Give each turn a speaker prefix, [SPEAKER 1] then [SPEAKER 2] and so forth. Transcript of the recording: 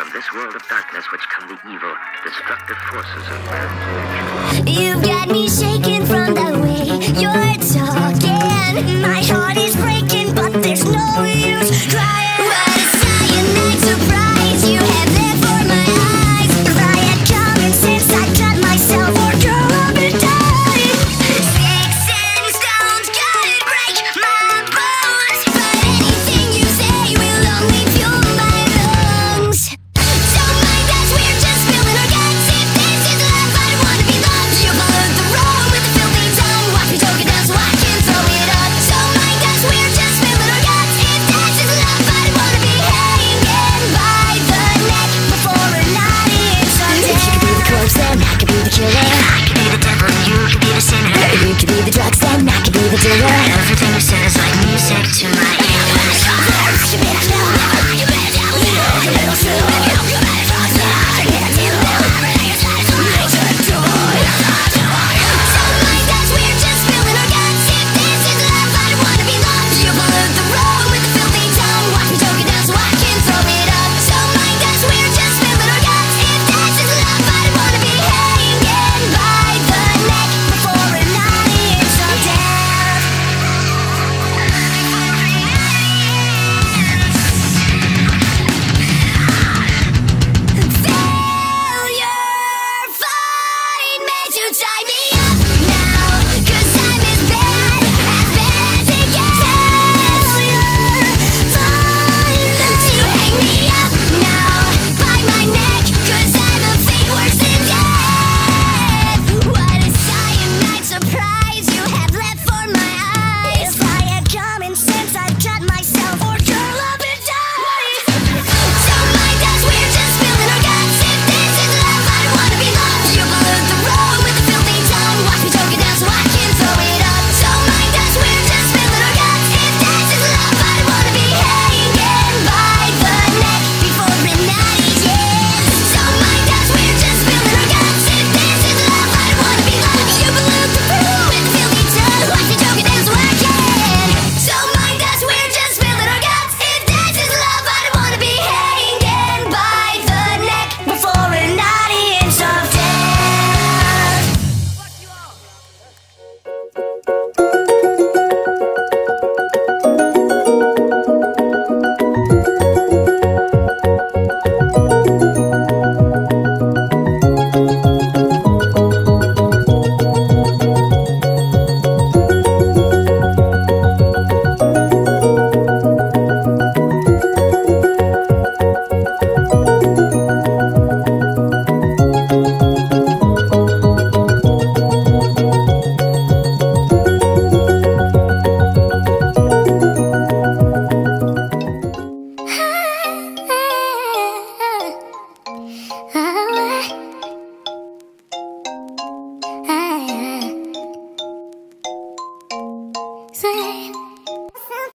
[SPEAKER 1] from this world of darkness which come the evil, destructive forces of man's nature.
[SPEAKER 2] You've got me shaking from the way you're talking. My heart is breaking, but there's no use crying. What a cyanide surprise you have there for my eyes. If I had common sense, I'd cut myself or grow up and die. Sticks and stones could break my bones, but anything you say will only fuel my lungs. Don't mind us, we're just spilling our guts. If this is love, I don't wanna be loved. You followed the road with a filthy tongue. Watch me choke it down so I can throw it up. Don't mind us, we're just spilling our guts. If this is love, I don't wanna be hanging by the neck before we're not in someday. You could be the corpse, then I could be the killer. I could be the devil, you could be the sinner. You could be the drugs, then I could be the dealer.